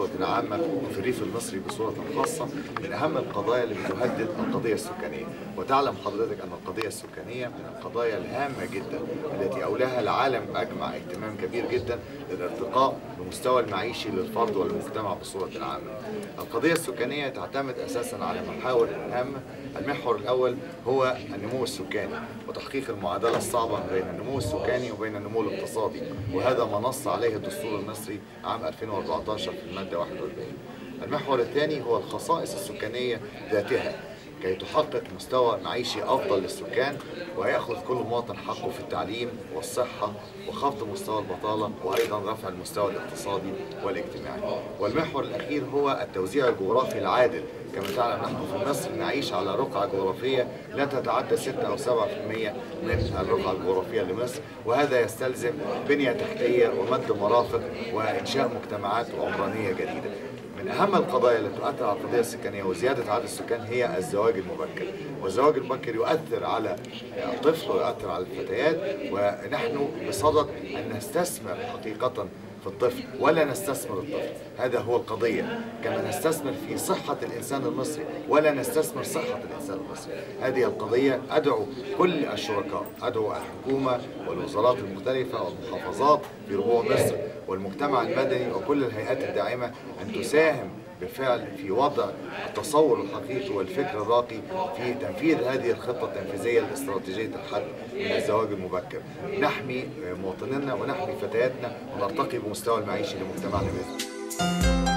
بصورة عامة وفي الريف المصري بصورة خاصة من أهم القضايا اللي بتهدد القضية السكانية. وتعلم حضرتك أن القضية السكانية من القضايا الهامة جدا التي أولاها العالم أجمع اهتمام كبير جدا للارتقاء بمستوى المعيشي للفرد والمجتمع بصورة عامة. القضية السكانية تعتمد أساسا على محاور هامة. المحور الأول هو النمو السكاني وتحقيق المعادلة الصعبة بين النمو السكاني وبين النمو الاقتصادي، وهذا ما نص عليه الدستور المصري عام 2014 في المادة 41. المحور الثاني هو الخصائص السكانية ذاتها كي تحقق مستوى معيشي أفضل للسكان ويأخذ كل مواطن حقه في التعليم والصحة وخفض مستوى البطالة وأيضا رفع المستوى الاقتصادي والاجتماعي. والمحور الأخير هو التوزيع الجغرافي العادل. كما تعلم نحن في مصر نعيش على رقعة جغرافية لا تتعدى 6 أو 7% من الرقعة الجغرافية لمصر، وهذا يستلزم بنية تحتية ومد مرافق وإنشاء مجتمعات عمرانية جديدة. من أهم القضايا التي تؤثر على القضية السكانية وزيادة عدد السكان هي الزواج المبكر، والزواج المبكر يؤثر على الطفل ويؤثر على الفتيات، ونحن بصدد أن نستثمر حقيقة في الطفل ولا نستثمر الطفل. هذا هو القضية، كما نستثمر في صحة الإنسان المصري ولا نستثمر صحة الإنسان المصري. هذه القضية أدعو كل الشركاء، أدعو الحكومة والوزارات المختلفة والمحافظات في ربوع مصر والمجتمع المدني وكل الهيئات الداعمة أن تساهم بالفعل في وضع التصور الحقيقي والفكر الراقي في تنفيذ هذه الخطة التنفيذية لاستراتيجية الحد من الزواج المبكر. نحمي مواطنينا ونحمي فتياتنا ونرتقي بمستوى المعيشي لمجتمعنا بإذن الله.